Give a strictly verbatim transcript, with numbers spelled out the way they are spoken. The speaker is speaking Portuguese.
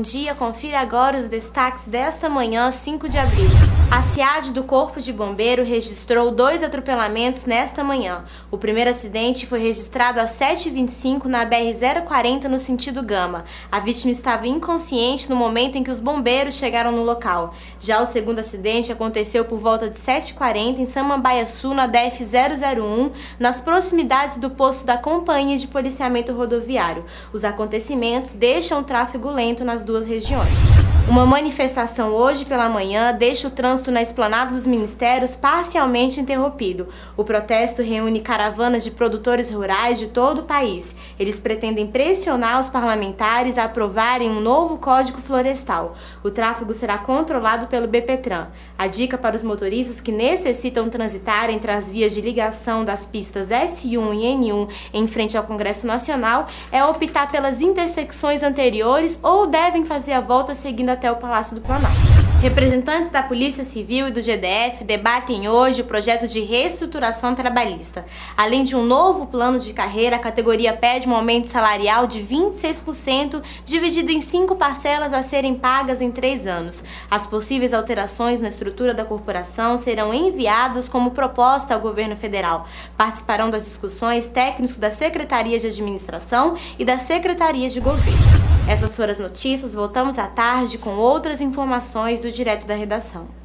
dia, confira agora os destaques desta manhã, cinco de abril. A SEAD do Corpo de Bombeiro registrou dois atropelamentos nesta manhã. O primeiro acidente foi registrado às sete e vinte e cinco na B R zero quarenta no sentido Gama. A vítima estava inconsciente no momento em que os bombeiros chegaram no local. Já o segundo acidente aconteceu por volta de sete e quarenta em Samambaiaçu, na D F zero zero um, nas proximidades do posto da Companhia de Policiamento Rodoviário. Os acontecimentos deixam o tráfego lento nas duas regiões. Uma manifestação hoje pela manhã deixa o trânsito na esplanada dos ministérios parcialmente interrompido. O protesto reúne caravanas de produtores rurais de todo o país. Eles pretendem pressionar os parlamentares a aprovarem um novo Código Florestal. O tráfego será controlado pelo BPTran. A dica para os motoristas que necessitam transitar entre as vias de ligação das pistas S um e N um em frente ao Congresso Nacional é optar pelas intersecções anteriores ou devem fazer a volta seguindo até o Palácio do Planalto. Representantes da Polícia Civil e do G D F debatem hoje o projeto de reestruturação trabalhista. Além de um novo plano de carreira, a categoria pede um aumento salarial de vinte e seis por cento, dividido em cinco parcelas a serem pagas em três anos. As possíveis alterações na estrutura da corporação serão enviadas como proposta ao governo federal. Participarão das discussões técnicos das secretarias de administração e das secretarias de governo. Essas foram as notícias. Voltamos à tarde com outras informações do Direto da Redação.